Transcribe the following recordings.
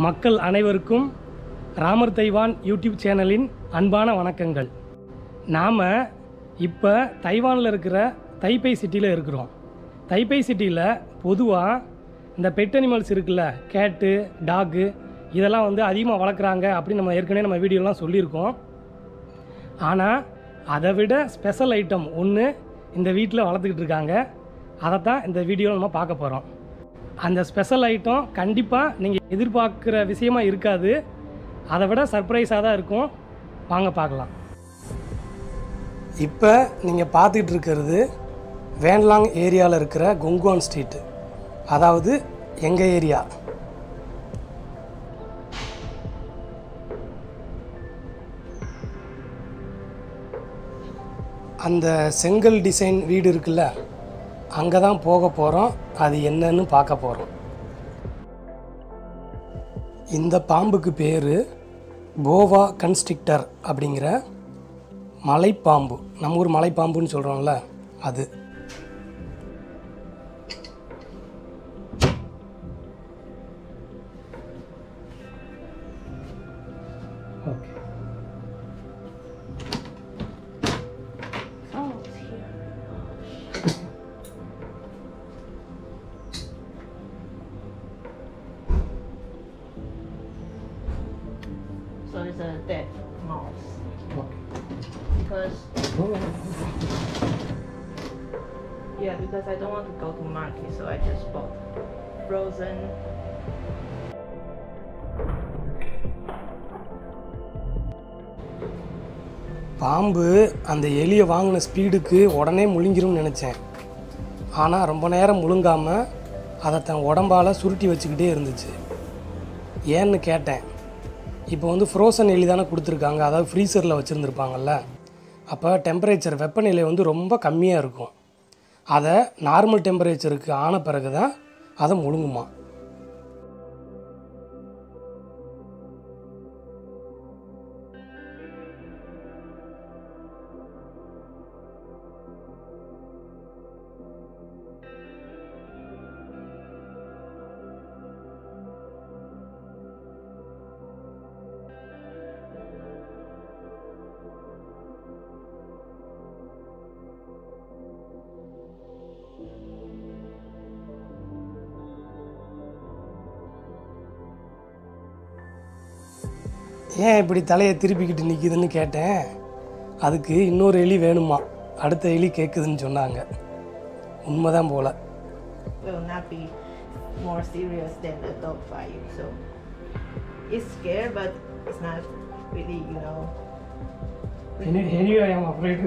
மக்கள் அனைவருக்கும் Ramar Taiwan YouTube சேனலின் அன்பான வணக்கங்கள். நாம் இப்போ தைவானில் இருக்கிற தைப்பை சிட்டியில் இருக்கிறோம். தைப்பை சிட்டியில் பொதுவாக இந்த பெட் அனிமல்ஸ் இருக்குல்ல, கேட்டு, டாகு, இதெல்லாம் அதிகமாக வளர்க்குறாங்க அப்படின்னு நம்ம ஏற்கனவே நம்ம வீடியோலாம் சொல்லியிருக்கோம். ஆனால் அதை விட ஸ்பெஷல் ஐட்டம் ஒன்று இந்த வீட்டில் வளர்த்துக்கிட்டு இருக்காங்க. அதைத்தான் இந்த வீடியோவில் நம்ம பார்க்க போகிறோம். அந்த ஸ்பெஷல் ஐட்டம் கண்டிப்பாக நீங்கள் எதிர்பார்க்குற விஷயமாக இருக்காது, அதை விட சர்ப்ரைஸாக தான் இருக்கும். வாங்க பார்க்கலாம். இப்போ நீங்கள் பார்த்துக்கிட்டு இருக்கிறது வேன்லாங் ஏரியாவில் இருக்கிற கொங்குவான் ஸ்ட்ரீட்டு, அதாவது எங்கள் ஏரியா. அந்த செங்கல் டிசைன் வீடு இருக்குல்ல, அங்கே தான் போக போகிறோம். அது என்னன்னு பார்க்க போகிறோம். இந்த பாம்புக்கு பேர் போவா கன்ஸ்ட்ரிக்டர் அப்படிங்கிற மலைப்பாம்பு. நம்ம ஊர் மலைப்பாம்புன்னு சொல்கிறோம்ல, அது. Okay. So it's a dead mouse. Okay. Because because I don't want to go to market, so I just bought frozen. பாம்பு அந்த எலியை வாங்கின ஸ்பீடுக்கு உடனே முழுங்கிரும்னு நினச்சேன். ஆனால் ரொம்ப நேரம் முழுங்காமல் அதை தன் உடம்பால் சுருட்டி வச்சுக்கிட்டே இருந்துச்சு. ஏன்னு கேட்டேன். இப்போ ஃப்ரோசன் எலி தானே கொடுத்துருக்காங்க, அதாவது ஃப்ரீசரில் வச்சுருந்துருப்பாங்கல்ல. அப்போ டெம்பரேச்சர், வெப்பநிலை ரொம்ப கம்மியாக இருக்கும். அதை நார்மல் டெம்பரேச்சருக்கு ஆன பிறகு தான் அதை முழுங்குமா. ஏன் இப்படி தலையை திருப்பிக்கிட்டு நிற்கிதுன்னு கேட்டேன். அதுக்கு இன்னொரு எலி வேணுமா, அடுத்த எலி கேட்குதுன்னு சொன்னாங்க. உண்மைதான் போல். Will not be more serious than a dog bite, so it's scared, but it's not really, Anyway, I am afraid.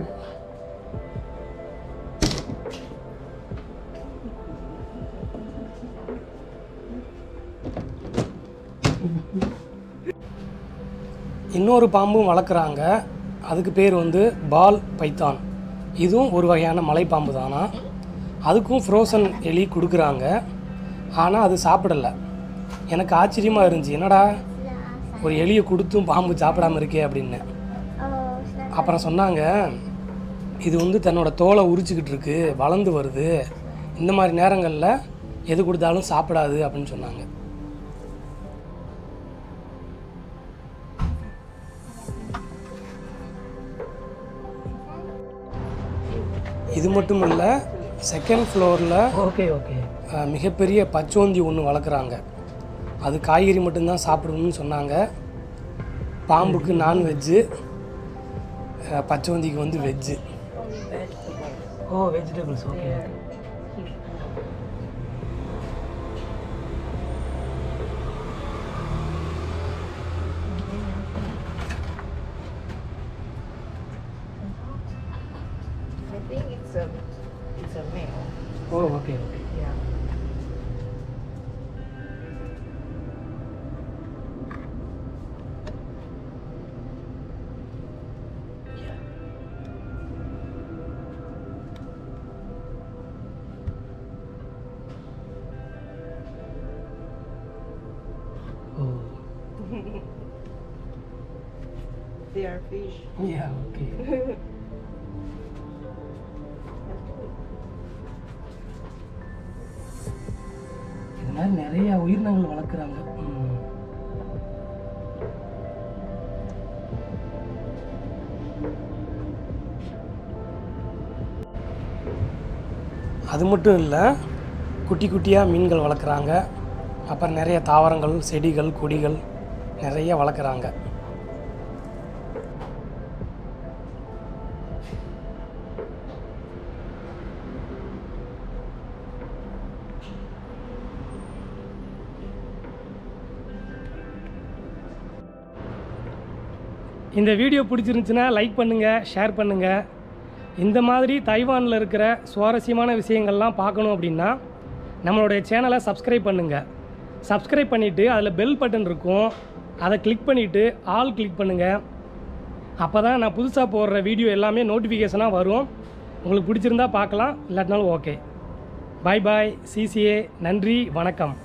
இன்னொரு பாம்பும் வளர்க்குறாங்க. அதுக்கு பேர் பால் பைத்தான். இதுவும் ஒரு வகையான மலைப்பாம்பு தானா. அதுக்கும் ஃப்ரோசன் எலி கொடுக்குறாங்க. ஆனால் அது சாப்பிடலை. எனக்கு ஆச்சரியமாக இருந்துச்சு, என்னடா ஒரு எலியை கொடுத்தும் பாம்பு சாப்பிடாமல் இருக்கே அப்படின்னு. அப்புறம் சொன்னாங்க, இது தன்னோட தோலை உரிச்சிக்கிட்டு இருக்கு, வளர்ந்து வருது, இந்த மாதிரி நேரங்களில் எது கொடுத்தாலும் சாப்பிடாது அப்படின்னு சொன்னாங்க. இது மட்டும் இல்லை, செகண்ட் ஃப்ளோரில் மிகப்பெரிய பச்சோந்தி ஒன்று வளர்க்குறாங்க. அது காய்கறி மட்டும்தான் சாப்பிடணும்னு சொன்னாங்க. பாம்புக்கு நான்வெஜ்ஜு, பச்சோந்திக்கு veg. Oh, vegetables. Okay. I think it's a male. Oh, okay okay. Yeah. Oh. They are fish. Yeah, okay. மாதிரி நிறைய உயிரினங்கள் வளர்க்குறாங்க. அது மட்டும் இல்லை, குட்டி குட்டியாக மீன்கள் வளர்க்குறாங்க. அப்புறம் நிறைய தாவரங்கள், செடிகள், கொடிகள் நிறைய வளர்க்குறாங்க. இந்த வீடியோ பிடிச்சிருந்துச்சுன்னா லைக் பண்ணுங்கள், ஷேர் பண்ணுங்கள். இந்த மாதிரி தைவானில் இருக்கிற சுவாரஸ்யமான விஷயங்கள்லாம் பார்க்கணும் அப்படின்னா நம்மளுடைய சேனலை சப்ஸ்கிரைப் பண்ணுங்கள். சப்ஸ்கிரைப் பண்ணிவிட்டு அதில் பெல் பட்டன் இருக்கும், அதை கிளிக் பண்ணிவிட்டு ஆல் கிளிக் பண்ணுங்கள். அப்போ தான் நான் புதுசாக போடுற வீடியோ எல்லாமே நோட்டிஃபிகேஷனாக வரும். உங்களுக்கு பிடிச்சிருந்தா பார்க்கலாம், இல்லாட்டினாலும் ஓகே. பாய் பாய், சிசிஏ. நன்றி, வணக்கம்.